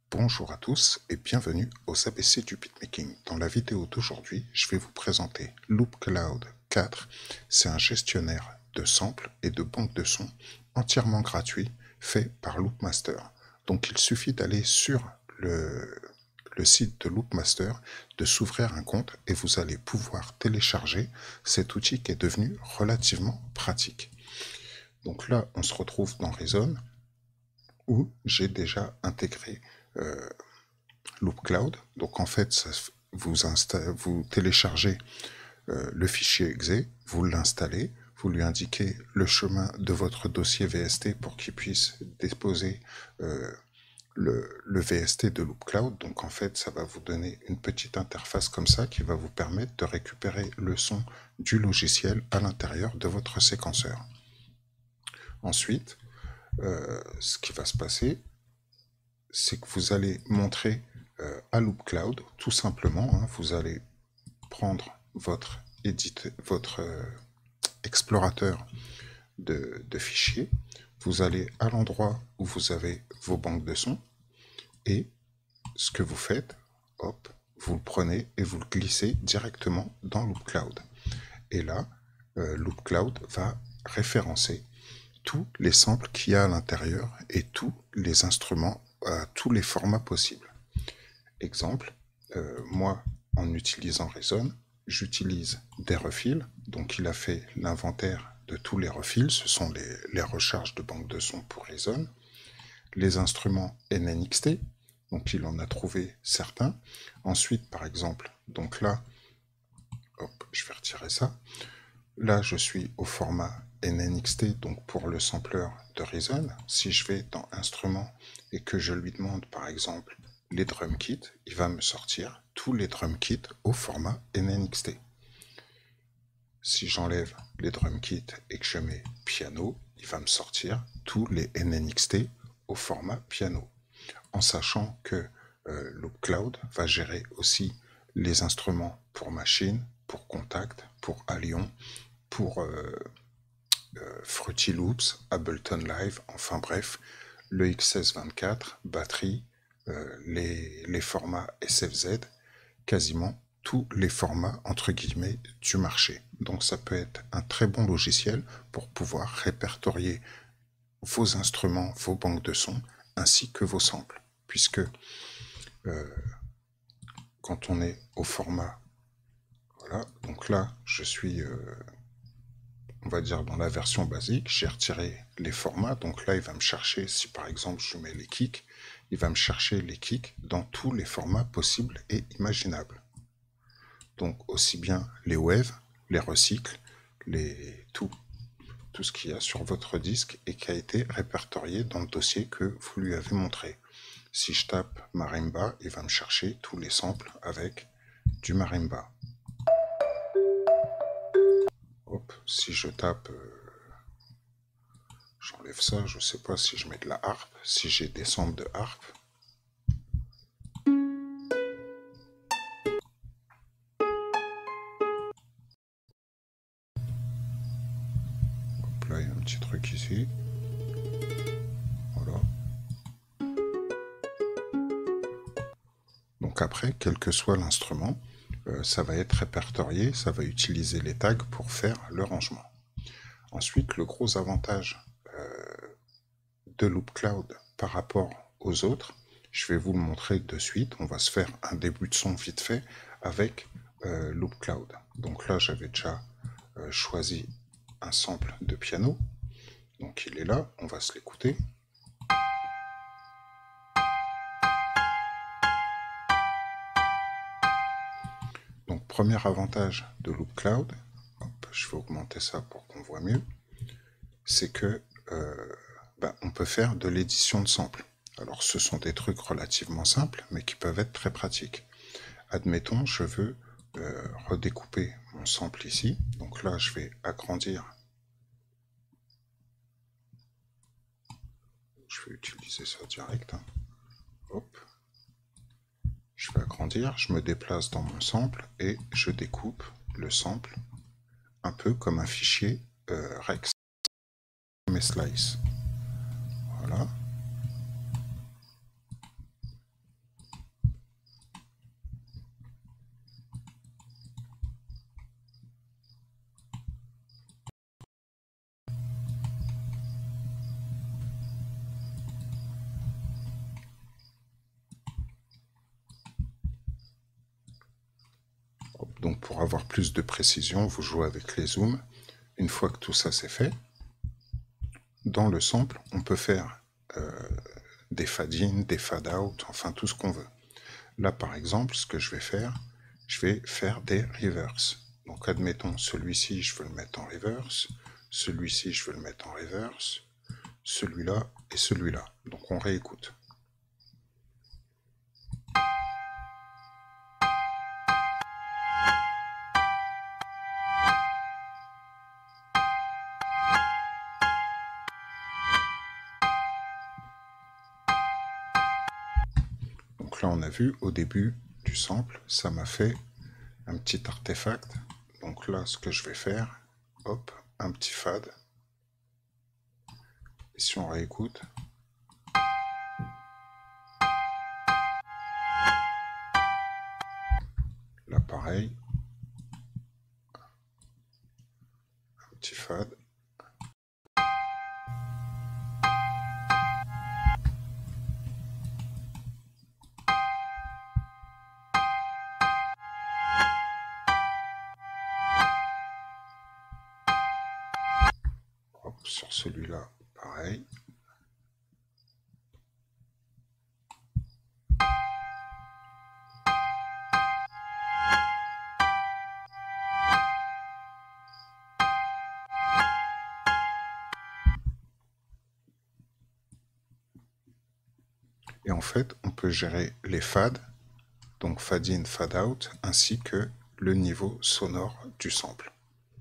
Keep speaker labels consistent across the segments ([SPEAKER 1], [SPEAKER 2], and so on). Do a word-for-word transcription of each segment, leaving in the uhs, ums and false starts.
[SPEAKER 1] Bonjour à tous et bienvenue aux A B C du beatmaking. Dans la vidéo d'aujourd'hui, je vais vous présenter Loopcloud quatre. C'est un gestionnaire de samples et de banques de sons entièrement gratuit fait par Loopmaster. Donc il suffit d'aller sur le, le site de Loopmaster, de s'ouvrir un compte et vous allez pouvoir télécharger cet outil qui est devenu relativement pratique. Donc là, on se retrouve dans Reason où j'ai déjà intégré euh, Loopcloud. Donc en fait, ça, vous, vous téléchargez euh, le fichier exe, vous l'installez, vous lui indiquez le chemin de votre dossier V S T pour qu'il puisse déposer euh, le, le V S T de Loopcloud. Donc en fait, ça va vous donner une petite interface comme ça qui va vous permettre de récupérer le son du logiciel à l'intérieur de votre séquenceur. Ensuite, euh, ce qui va se passer, c'est que vous allez montrer euh, à Loopcloud, tout simplement, hein, vous allez prendre votre, edit, votre euh, explorateur de, de fichiers, vous allez à l'endroit où vous avez vos banques de sons, et ce que vous faites, hop, vous le prenez et vous le glissez directement dans Loopcloud. Et là, euh, Loopcloud va référencer tous les samples qu'il y a à l'intérieur et tous les instruments à tous les formats possibles. Exemple, euh, moi, en utilisant Reason, j'utilise des refills. Donc, il a fait l'inventaire de tous les refills. Ce sont les, les recharges de banque de sons pour Reason. Les instruments N N X T. Donc, il en a trouvé certains. Ensuite, par exemple, donc là, hop, je vais retirer ça. Là, je suis au format N N X T, donc pour le sampler de Reason. Si je vais dans Instruments et que je lui demande, par exemple, les drum kits, il va me sortir tous les drum kits au format N N X T. Si j'enlève les drum kits et que je mets piano, il va me sortir tous les N N X T au format piano. En sachant que euh, Loopcloud va gérer aussi les instruments pour machine, pour contact, pour Allion, pour euh, euh, Fruity Loops, Ableton Live, enfin bref, le X S vingt-quatre, batterie, euh, les, les formats S F Z, quasiment tous les formats entre guillemets du marché. Donc ça peut être un très bon logiciel pour pouvoir répertorier vos instruments, vos banques de sons, ainsi que vos samples, puisque euh, quand on est au format, voilà, donc là je suis euh, on va dire dans la version basique, j'ai retiré les formats, donc là il va me chercher, si par exemple je mets les kicks, il va me chercher les kicks dans tous les formats possibles et imaginables. Donc aussi bien les waves, les recycles, les tout, tout ce qu'il y a sur votre disque et qui a été répertorié dans le dossier que vous lui avez montré. Si je tape marimba, il va me chercher tous les samples avec du marimba. Hop, si je tape, euh, j'enlève ça, je sais pas si je mets de la harpe, si j'ai des samples de harpe. Hop là, il y a un petit truc ici. Voilà. Donc après, quel que soit l'instrument, euh, ça va être répertorié, ça va utiliser les tags pour faire le rangement. Ensuite, le gros avantage euh, de Loopcloud par rapport aux autres, je vais vous le montrer de suite. On va se faire un début de son vite fait avec euh, Loopcloud. Donc là, j'avais déjà euh, choisi un sample de piano. Donc il est là, on va se l'écouter. Donc premier avantage de Loopcloud, hop, je vais augmenter ça pour qu'on voit mieux, c'est que euh, bah, on peut faire de l'édition de samples. Alors ce sont des trucs relativement simples, mais qui peuvent être très pratiques. Admettons, je veux euh, redécouper mon sample ici. Donc là, je vais agrandir. Je vais utiliser ça direct. Hein. Hop. Je vais agrandir, je me déplace dans mon sample et je découpe le sample un peu comme un fichier euh, Rex. Mes slice. Voilà. Donc pour avoir plus de précision, vous jouez avec les zooms. Une fois que tout ça c'est fait, dans le sample, on peut faire euh, des fade-in, des fade-out, enfin tout ce qu'on veut. Là par exemple, ce que je vais faire, je vais faire des reverse. Donc admettons, celui-ci, je veux le mettre en reverse, celui-ci, je veux le mettre en reverse, celui-là et celui-là. Donc on réécoute. Donc là, on a vu, au début du sample, ça m'a fait un petit artefact. Donc là, ce que je vais faire, hop, un petit fade. Et si on réécoute, là pareil, un petit fade. Hop, sur celui-là, pareil. Et en fait, on peut gérer les fades, donc fade in, fade out, ainsi que le niveau sonore du sample.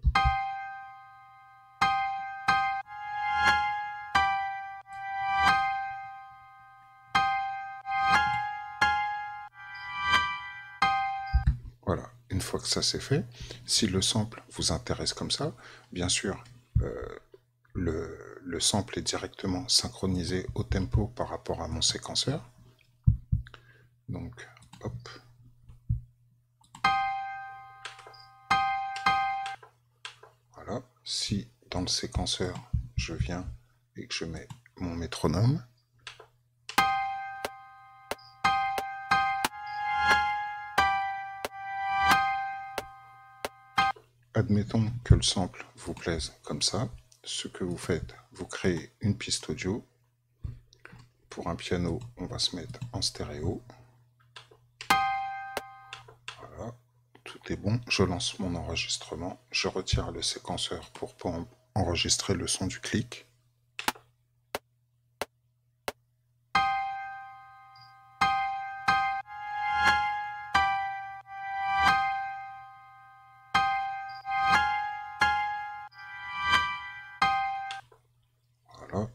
[SPEAKER 1] Voilà, une fois que ça c'est fait, si le sample vous intéresse comme ça, bien sûr, euh, le, le sample est directement synchronisé au tempo par rapport à mon séquenceur. Donc, hop. Voilà, si dans le séquenceur, je viens et que je mets mon métronome, admettons que le sample vous plaise comme ça. Ce que vous faites, vous créez une piste audio. Pour un piano, on va se mettre en stéréo. Voilà, tout est bon. Je lance mon enregistrement. Je retire le séquenceur pour pouvoir enregistrer le son du clic. Voilà.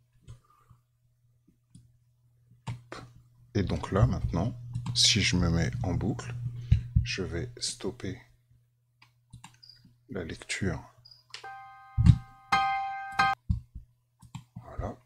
[SPEAKER 1] Et donc là, maintenant, si je me mets en boucle, je vais stopper la lecture. Voilà.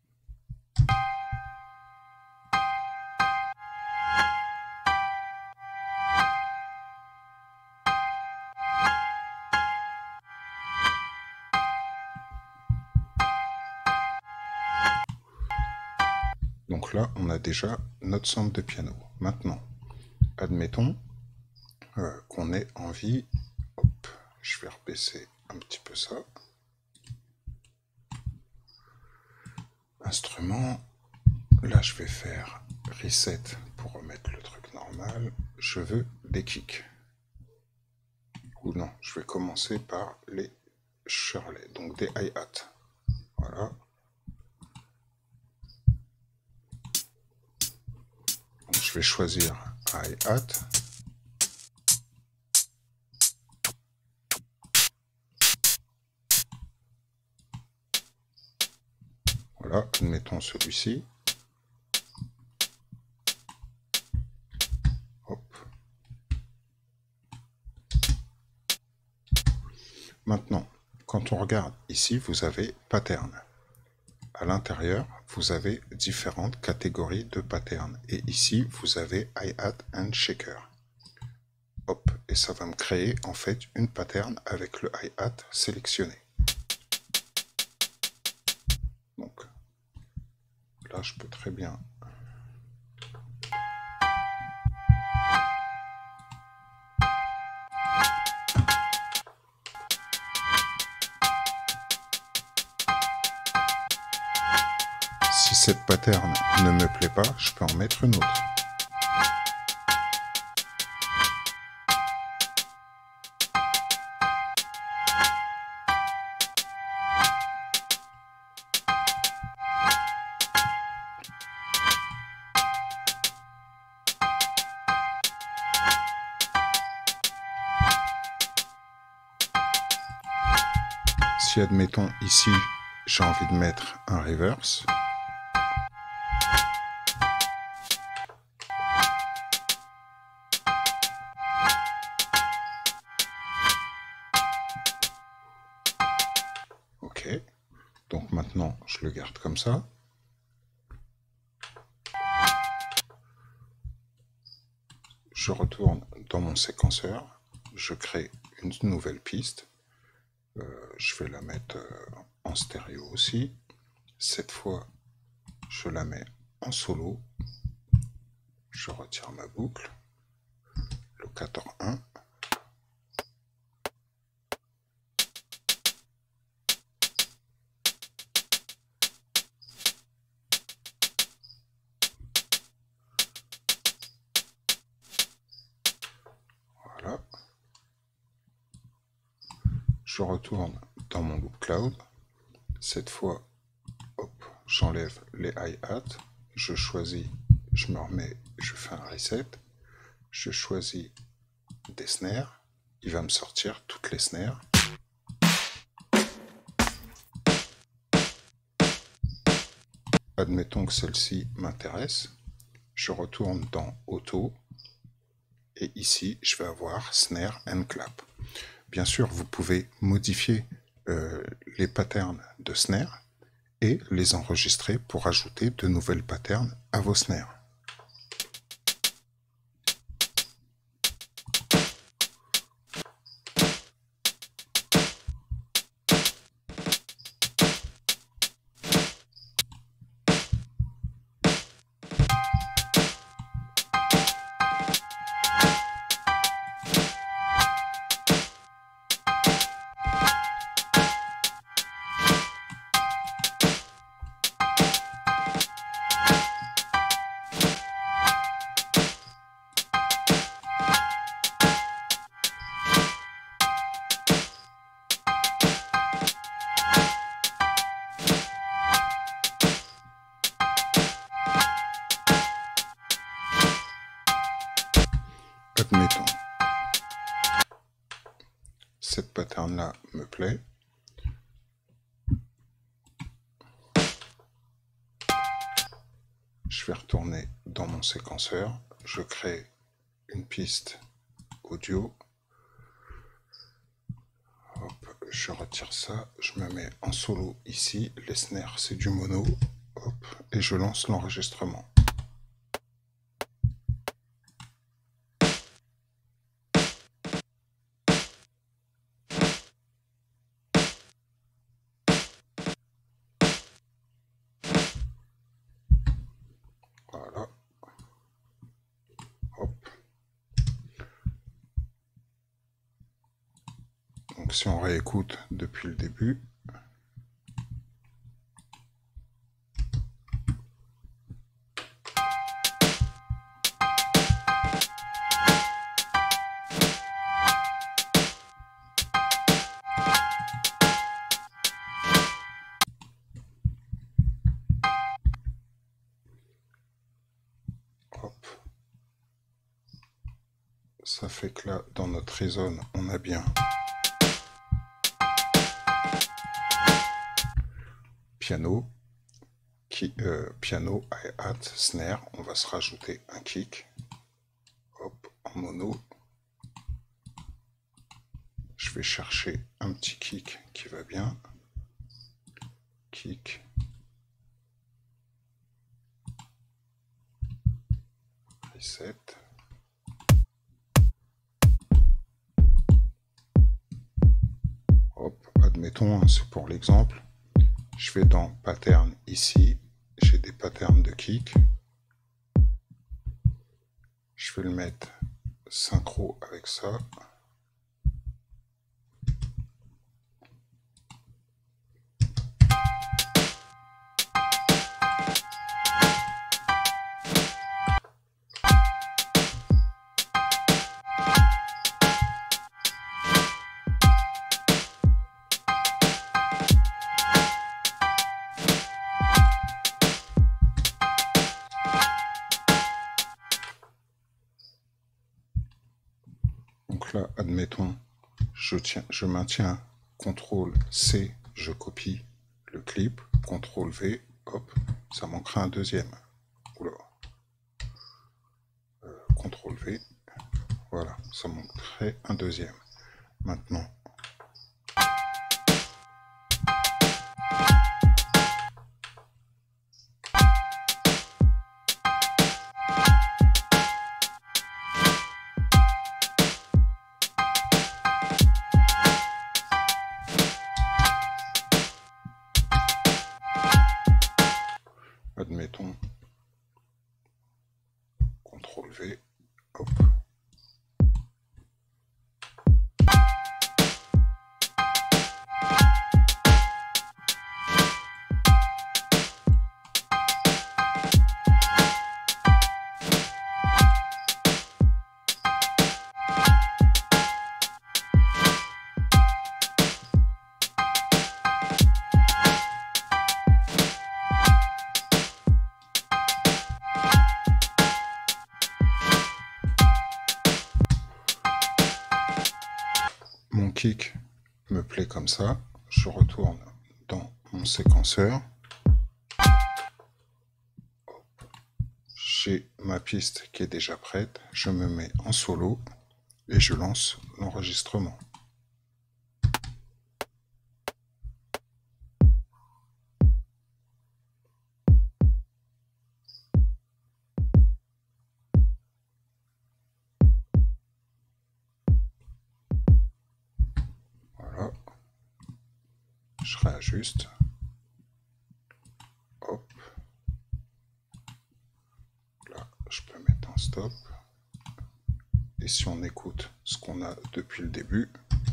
[SPEAKER 1] Donc là, on a déjà notre sample de piano. Maintenant, admettons euh, qu'on ait envie, hop, je vais rebaisser un petit peu ça. Instrument, là je vais faire reset pour remettre le truc normal. Je veux des kicks. Ou non, je vais commencer par les Shirley, donc des hi-hats. Voilà. Donc je vais choisir hi-hat. Voilà, admettons celui-ci. Hop. Maintenant, quand on regarde ici, vous avez pattern. À l'intérieur, vous avez différentes catégories de patterns. Et ici, vous avez hi-hat and shaker. Hop, et ça va me créer en fait une pattern avec le hi-hat sélectionné. Donc là, je peux très bien cette pattern ne me plaît pas, je peux en mettre une autre. Si admettons ici, j'ai envie de mettre un reverse, ok, donc maintenant je le garde comme ça. Je retourne dans mon séquenceur, je crée une nouvelle piste. Euh, je vais la mettre euh, en stéréo aussi. Cette fois, je la mets en solo. Je retire ma boucle. Locator un. Voilà. Je retourne dans mon loop cloud. Cette fois, hop, j'enlève les hi-hats. Je choisis, je me remets, je fais un reset. Je choisis des snares. Il va me sortir toutes les snares. Admettons que celle-ci m'intéresse. Je retourne dans Auto. Et ici, je vais avoir Snare and Clap. Bien sûr, vous pouvez modifier euh, les patterns de snare et les enregistrer pour ajouter de nouvelles patterns à vos snares. Admettons, cette pattern-là me plaît. Je vais retourner dans mon séquenceur. Je crée une piste audio. Hop, je retire ça. Je me mets en solo ici. Les snares, c'est du mono. Hop, et je lance l'enregistrement. Voilà. Hop. Donc si on réécoute depuis le début, hop, ça fait que là, dans notre reason, on a bien piano, qui, euh, piano, hi-hat, snare. On va se rajouter un kick. Hop, en mono. Je vais chercher un petit kick qui va bien. Kick. Reset. Hop, admettons, c'est pour l'exemple. Je vais dans pattern ici. J'ai des patterns de kick. Je vais le mettre synchro avec ça. Donc là, admettons, je, tiens, je maintiens contrôle C, je copie le clip, contrôle V, hop, ça manquera un deuxième. Oula. Euh, contrôle V, voilà, ça manquerait un deuxième. Maintenant, admettons, contrôle V, hop. Mon kick me plaît comme ça, je retourne dans mon séquenceur, j'ai ma piste qui est déjà prête, je me mets en solo et je lance l'enregistrement. Voilà, je réajuste. Hop. Là, je peux mettre un stop. Et si on écoute ce qu'on a depuis le début,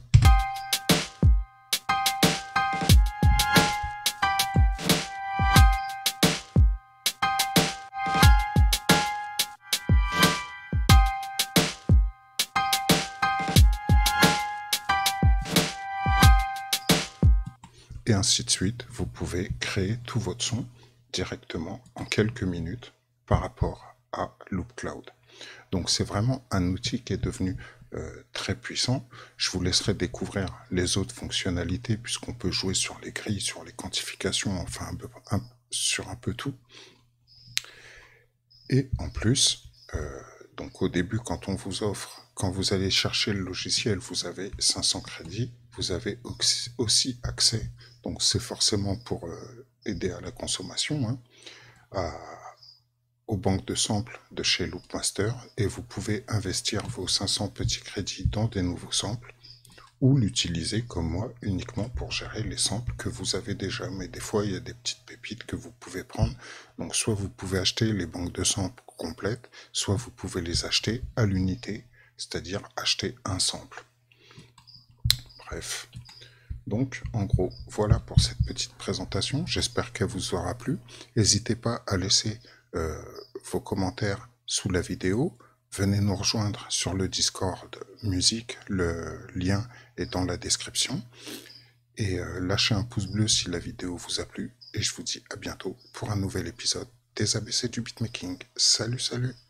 [SPEAKER 1] et ainsi de suite, vous pouvez créer tout votre son directement en quelques minutes par rapport à Loopcloud. Donc c'est vraiment un outil qui est devenu euh, très puissant. Je vous laisserai découvrir les autres fonctionnalités puisqu'on peut jouer sur les grilles, sur les quantifications, enfin un peu, un, sur un peu tout. Et en plus, euh, donc au début quand on vous offre, quand vous allez chercher le logiciel, vous avez cinq cents crédits, vous avez aussi accès, donc c'est forcément pour euh, aider à la consommation, hein, à aux banques de samples de chez Loopmaster et vous pouvez investir vos cinq cents petits crédits dans des nouveaux samples ou l'utiliser comme moi uniquement pour gérer les samples que vous avez déjà. Mais des fois, il y a des petites pépites que vous pouvez prendre. Donc soit vous pouvez acheter les banques de samples complètes, soit vous pouvez les acheter à l'unité, c'est-à-dire acheter un sample. Bref. Donc, en gros, voilà pour cette petite présentation. J'espère qu'elle vous aura plu. N'hésitez pas à laisser euh, vos commentaires sous la vidéo. Venez nous rejoindre sur le Discord musique. Le lien est dans la description. Et euh, lâchez un pouce bleu si la vidéo vous a plu. Et je vous dis à bientôt pour un nouvel épisode des A B C du beatmaking. Salut, salut!